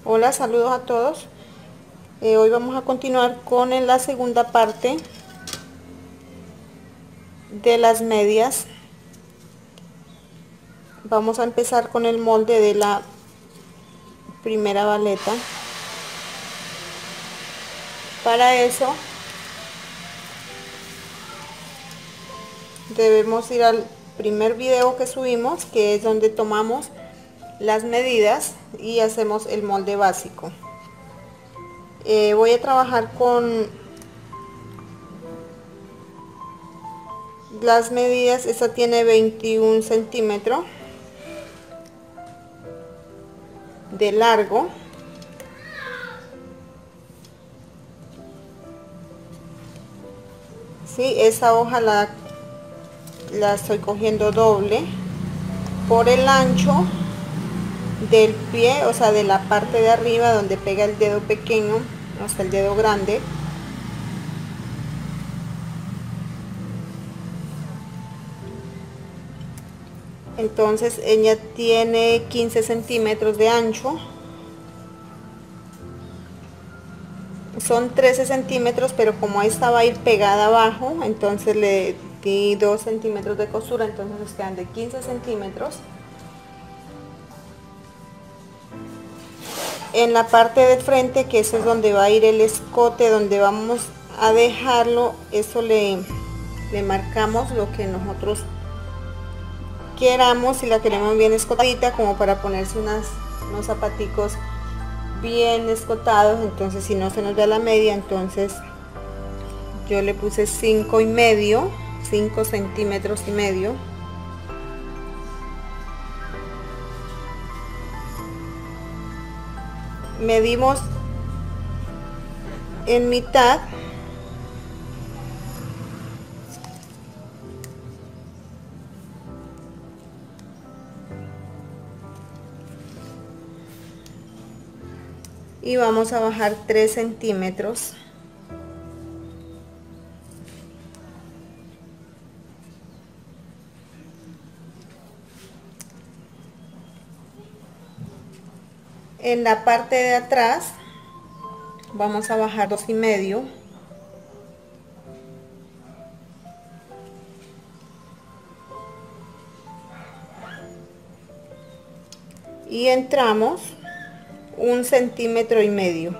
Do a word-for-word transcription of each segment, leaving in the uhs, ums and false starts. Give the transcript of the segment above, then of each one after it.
Hola, saludos a todos. Eh, hoy vamos a continuar con la segunda parte de las medias. Vamos a empezar con el molde de la primera baleta. Para eso debemos ir al primer video que subimos, que es donde tomamos las medidas y hacemos el molde básico. Eh, voy a trabajar con las medidas. Esta tiene veintiún centímetros de largo. Sí, esa hoja la, la estoy cogiendo doble por el ancho del pie, o sea, de la parte de arriba donde pega el dedo pequeño hasta el dedo grande. Entonces ella tiene quince centímetros de ancho, son trece centímetros, pero como esta va a ir pegada abajo, entonces le di dos centímetros de costura, entonces nos quedan de quince centímetros. En la parte del frente, que eso es donde va a ir el escote, donde vamos a dejarlo, eso le, le marcamos lo que nosotros queramos. Si la queremos bien escotadita, como para ponerse unas, unos zapaticos bien escotados, entonces si no se nos da la media, entonces yo le puse cinco y medio, cinco centímetros y medio. Medimos en mitad y vamos a bajar tres centímetros. En la parte de atrás vamos a bajar dos y medio. Y entramos un centímetro y medio.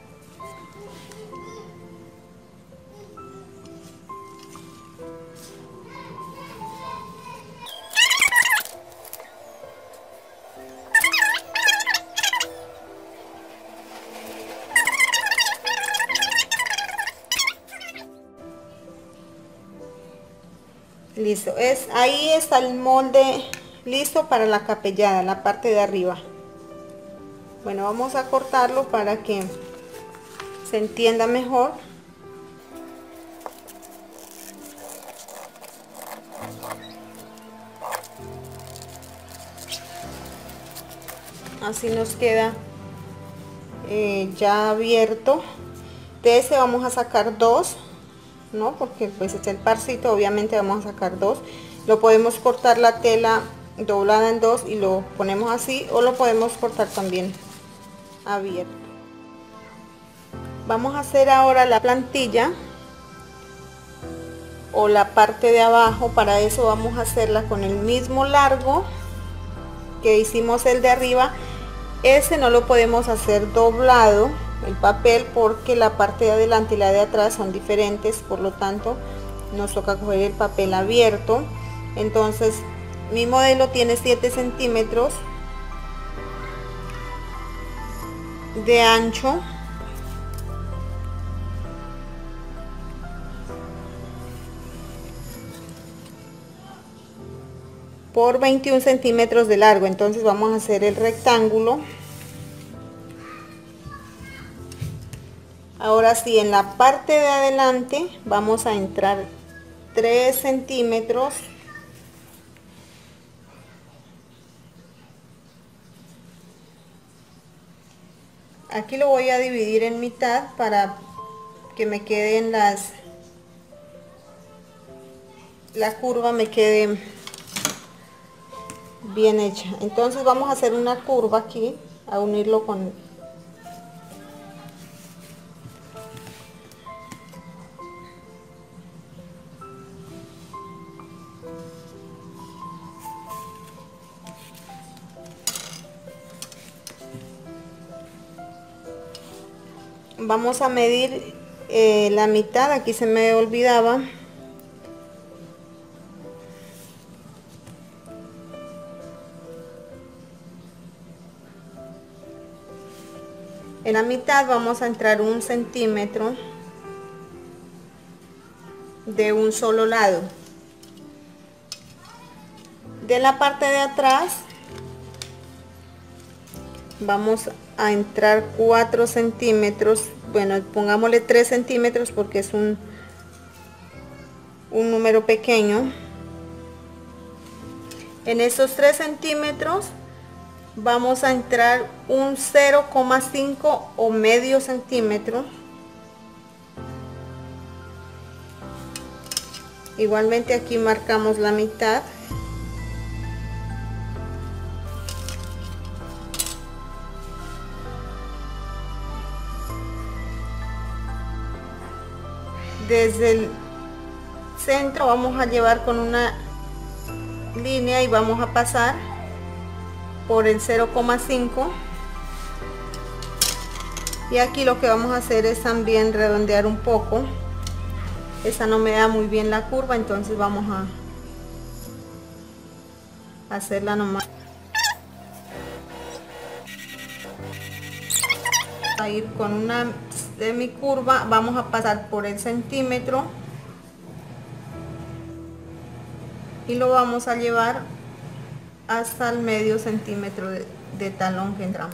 Listo, es ahí está el molde listo para la capellada, la parte de arriba. Bueno, vamos a cortarlo para que se entienda mejor. Así nos queda eh, ya abierto. De ese vamos a sacar dos, ¿no? Porque pues es el parcito, obviamente vamos a sacar dos. Lo podemos cortar la tela doblada en dos y lo ponemos así, o lo podemos cortar también abierto. Vamos a hacer ahora la plantilla o la parte de abajo. Para eso vamos a hacerla con el mismo largo que hicimos el de arriba. Ese no lo podemos hacer doblado el papel porque la parte de adelante y la de atrás son diferentes, por lo tanto nos toca coger el papel abierto. Entonces mi modelo tiene siete centímetros de ancho por veintiún centímetros de largo. Entonces vamos a hacer el rectángulo. Ahora sí, en la parte de adelante vamos a entrar tres centímetros. Aquí lo voy a dividir en mitad para que me queden las la curva me quede bien hecha. Entonces vamos a hacer una curva aquí, a unirlo con Vamos a medir eh, la mitad, aquí se me olvidaba. En la mitad vamos a entrar un centímetro de un solo lado. De la parte de atrás vamos a entrar cuatro centímetros, bueno, pongámosle tres centímetros porque es un, un número pequeño. En esos tres centímetros vamos a entrar un cero coma cinco o medio centímetro. Igualmente aquí marcamos la mitad. Desde el centro vamos a llevar con una línea y vamos a pasar por el cero coma cinco, y aquí lo que vamos a hacer es también redondear un poco. Esa no me da muy bien la curva, entonces vamos a hacerla nomás. A ir con una semi curva, vamos a pasar por el centímetro y lo vamos a llevar hasta el medio centímetro de, de talón que entramos.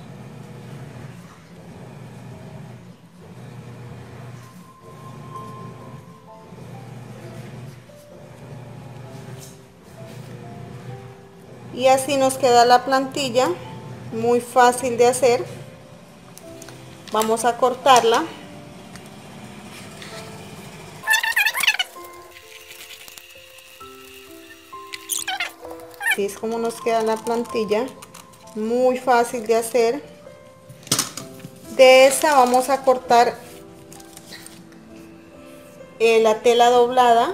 Y así nos queda la plantilla, muy fácil de hacer. Vamos a cortarla. Así es como nos queda la plantilla, muy fácil de hacer. De esta vamos a cortar eh, la tela doblada.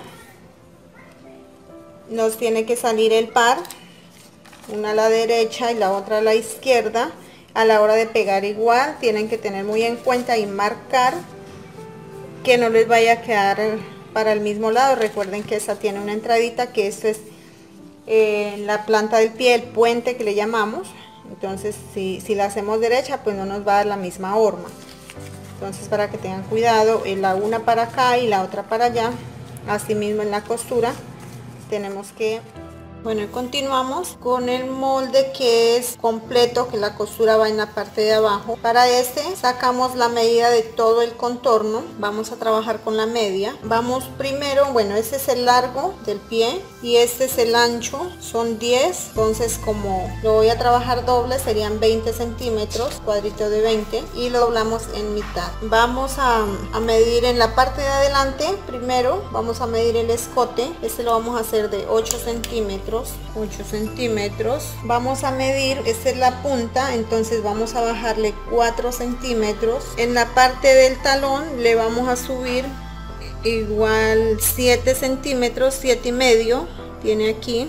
Nos tiene que salir el par, una a la derecha y la otra a la izquierda. A la hora de pegar igual tienen que tener muy en cuenta y marcar que no les vaya a quedar para el mismo lado. Recuerden que esta tiene una entradita, que esto es eh, la planta del pie, el puente que le llamamos. Entonces si, si la hacemos derecha, pues no nos va a dar la misma horma. Entonces, para que tengan cuidado, la una para acá y la otra para allá. Así mismo en la costura tenemos que... Bueno, y continuamos con el molde que es completo, que la costura va en la parte de abajo. Para este sacamos la medida de todo el contorno. Vamos a trabajar con la media. Vamos primero, bueno, este es el largo del pie y este es el ancho, son diez. Entonces, como lo voy a trabajar doble, serían veinte centímetros, cuadrito de veinte, y lo doblamos en mitad. Vamos a, a medir en la parte de adelante. Primero vamos a medir el escote. Este lo vamos a hacer de ocho centímetros. ocho centímetros. Vamos a medir, esta es la punta, entonces vamos a bajarle cuatro centímetros. En la parte del talón le vamos a subir igual siete centímetros, siete y medio tiene aquí.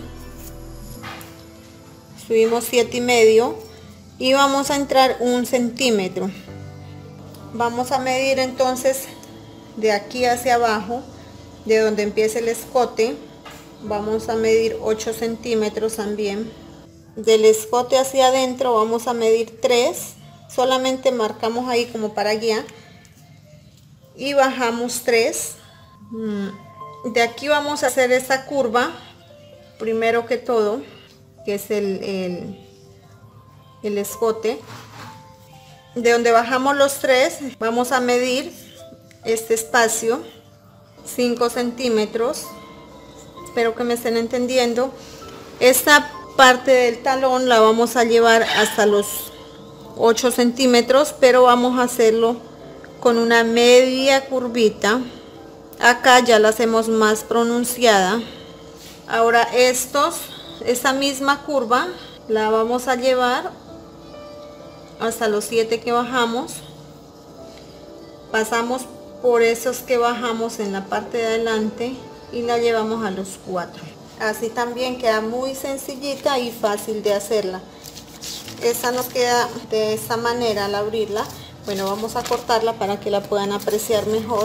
Subimos siete y medio y vamos a entrar un centímetro. Vamos a medir entonces de aquí hacia abajo, de donde empieza el escote. Vamos a medir ocho centímetros también. Del escote hacia adentro vamos a medir tres. Solamente marcamos ahí como para guiar. Y bajamos tres. De aquí vamos a hacer esta curva. Primero que todo, que es el, el, el escote. De donde bajamos los tres, vamos a medir este espacio. cinco centímetros. Espero que me estén entendiendo. Esta parte del talón la vamos a llevar hasta los ocho centímetros, pero vamos a hacerlo con una media curvita. Acá ya la hacemos más pronunciada. Ahora estos, esta misma curva la vamos a llevar hasta los siete que bajamos. Pasamos por esos que bajamos en la parte de adelante y la llevamos a los cuatro. Así también queda muy sencillita y fácil de hacerla. Esta nos queda de esta manera al abrirla. Bueno, vamos a cortarla para que la puedan apreciar mejor.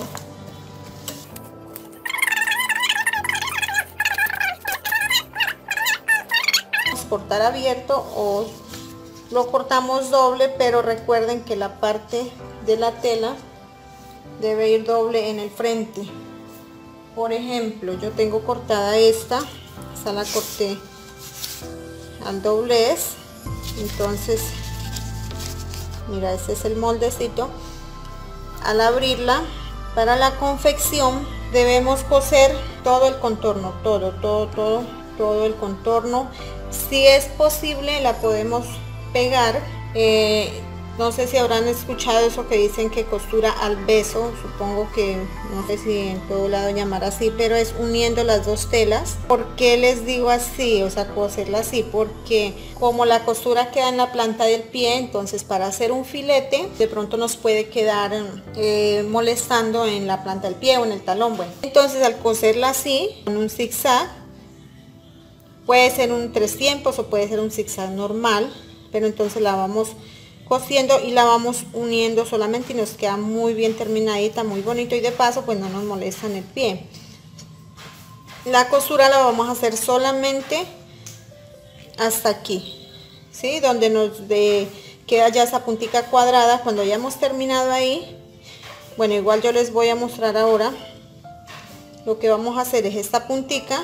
Vamos a cortar abierto o lo cortamos doble, pero recuerden que la parte de la tela debe ir doble en el frente. Por ejemplo, yo tengo cortada esta, esta la corté al doblez, entonces mira, este es el moldecito. Al abrirla, para la confección debemos coser todo el contorno, todo, todo, todo, todo el contorno. Si es posible, la podemos pegar. Eh, no sé si habrán escuchado eso que dicen que costura al beso, supongo que no sé si en todo lado llamar así, pero es uniendo las dos telas. ¿Por qué les digo así? O sea, coserla así, porque como la costura queda en la planta del pie, entonces para hacer un filete de pronto nos puede quedar eh, molestando en la planta del pie o en el talón. Bueno, entonces al coserla así, con un zigzag, puede ser un tres tiempos o puede ser un zigzag normal, pero entonces la vamos cosiendo y la vamos uniendo solamente y nos queda muy bien terminadita, muy bonito, y de paso pues no nos molesta en el pie. La costura la vamos a hacer solamente hasta aquí, ¿sí? Donde nos de, queda ya esa puntica cuadrada. Cuando ya hemos terminado ahí, bueno, igual yo les voy a mostrar ahora. Lo que vamos a hacer es esta puntica,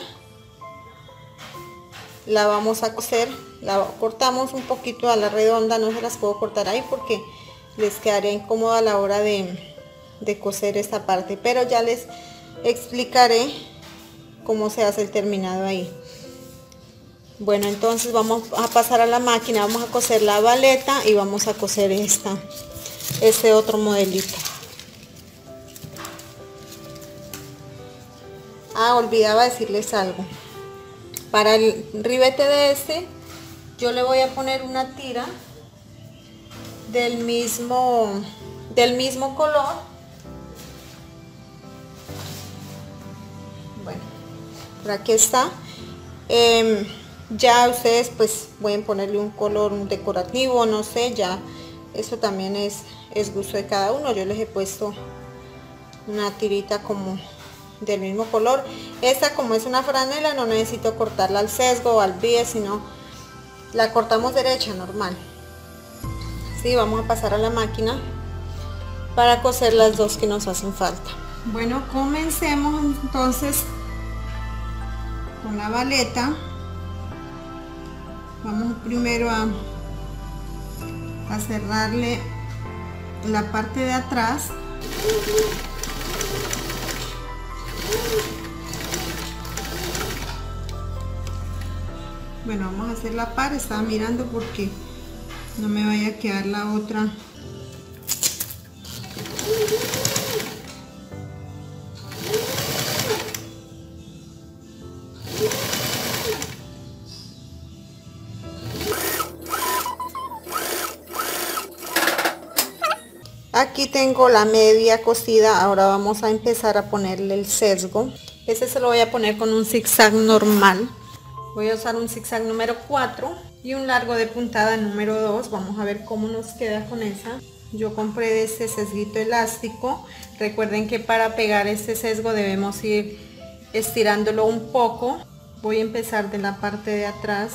la vamos a coser, la cortamos un poquito a la redonda, no se las puedo cortar ahí porque les quedaría incómoda a la hora de, de coser esta parte, pero ya les explicaré cómo se hace el terminado ahí. Bueno, entonces vamos a pasar a la máquina, vamos a coser la baleta y vamos a coser esta, este otro modelito. Ah, olvidaba decirles algo. Para el ribete de este, yo le voy a poner una tira del mismo, del mismo color. Bueno, por aquí está. Eh, ya ustedes pues pueden ponerle un color decorativo, no sé, ya eso también es, es gusto de cada uno. Yo les he puesto una tirita como del mismo color. Esta, como es una franela, no necesito cortarla al sesgo o al bies, sino la cortamos derecha, normal. Sí, vamos a pasar a la máquina para coser las dos que nos hacen falta. Bueno, comencemos entonces con la baleta. Vamos primero a, a cerrarle la parte de atrás. Bueno, vamos a hacer la par. Estaba mirando porque no me vaya a quedar la otra. Aquí tengo la media cosida. Ahora vamos a empezar a ponerle el sesgo. Este se lo voy a poner con un zigzag normal. Voy a usar un zigzag número cuatro y un largo de puntada número dos. Vamos a ver cómo nos queda con esa. Yo compré de este sesguito elástico. Recuerden que para pegar este sesgo debemos ir estirándolo un poco. Voy a empezar de la parte de atrás.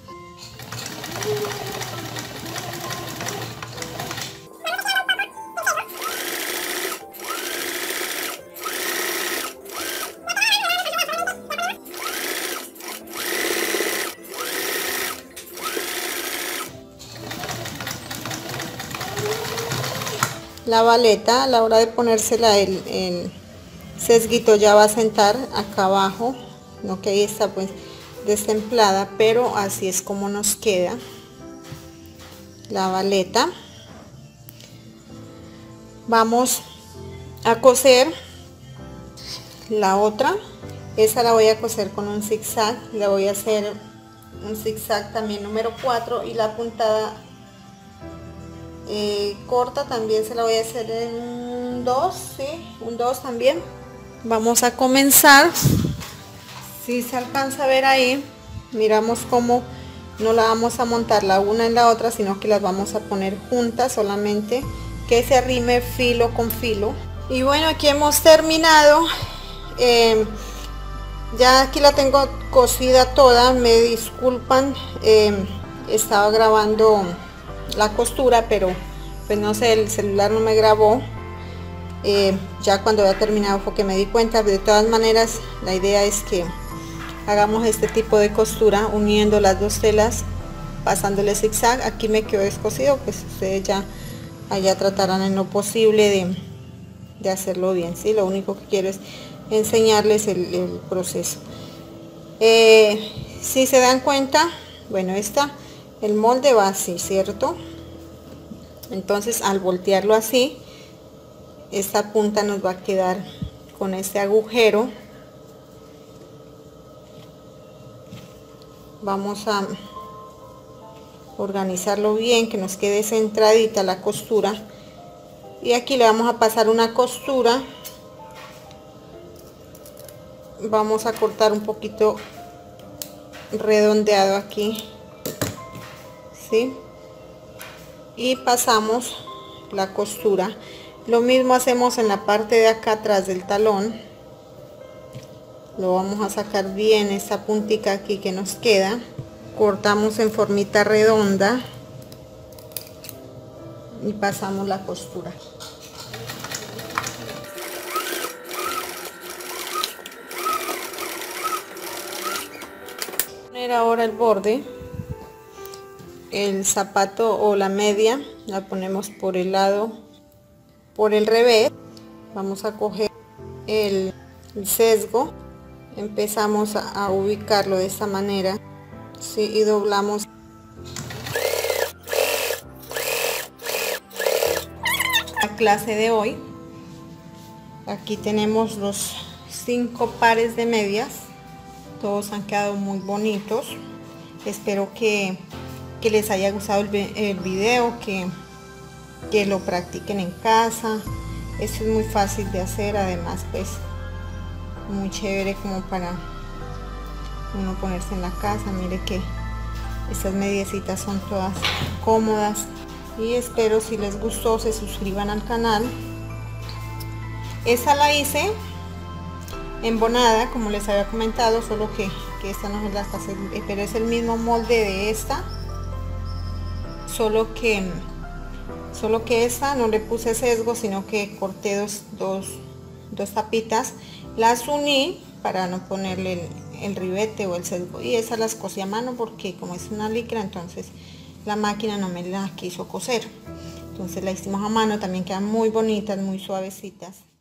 La baleta, a la hora de ponérsela, el, el sesguito ya va a sentar acá abajo, no que ahí está pues destemplada, pero así es como nos queda la baleta. Vamos a coser la otra. Esa la voy a coser con un zigzag, la voy a hacer un zigzag también número cuatro, y la puntada Eh, corta también se la voy a hacer en un dos, sí, un dos también. Vamos a comenzar. Si se alcanza a ver ahí, miramos cómo no la vamos a montar la una en la otra, sino que las vamos a poner juntas solamente que se arrime filo con filo. Y bueno, aquí hemos terminado. Eh, ya aquí la tengo cosida toda, me disculpan, eh, estaba grabando la costura, pero pues no sé, el celular no me grabó. Eh, ya cuando había terminado fue que me di cuenta. De todas maneras, la idea es que hagamos este tipo de costura uniendo las dos telas, pasándole zigzag. Aquí me quedó descosido, pues ustedes ya allá tratarán en lo posible de, de hacerlo bien, ¿sí? Lo único que quiero es enseñarles el, el proceso. Eh, si se dan cuenta, bueno, esta, el molde va así, ¿cierto? Entonces al voltearlo así, esta punta nos va a quedar con este agujero. Vamos a organizarlo bien, que nos quede centradita la costura, y aquí le vamos a pasar una costura. Vamos a cortar un poquito redondeado aquí, ¿sí? Y pasamos la costura. Lo mismo hacemos en la parte de acá atrás del talón. Lo vamos a sacar bien esta puntica aquí que nos queda. Cortamos en formita redonda y pasamos la costura. Poner ahora el borde, el zapato o la media la ponemos por el lado, por el revés. Vamos a coger el, el sesgo, empezamos a, a ubicarlo de esta manera, ¿sí? Y doblamos. La clase de hoy, aquí tenemos los cinco pares de medias. Todos han quedado muy bonitos. Espero que, que les haya gustado el, el video, que, que lo practiquen en casa. Esto es muy fácil de hacer, además pues muy chévere como para uno ponerse en la casa. Mire que estas mediecitas son todas cómodas, y espero, si les gustó, se suscriban al canal. Esa la hice embonada, como les había comentado, solo que, que esta no es la pasé, pero es el mismo molde de esta, solo que solo que esta no le puse sesgo, sino que corté dos, dos, dos tapitas, las uní para no ponerle el, el ribete o el sesgo, y esas las cosí a mano porque como es una licra, entonces la máquina no me la quiso coser, entonces la hicimos a mano. También quedan muy bonitas, muy suavecitas.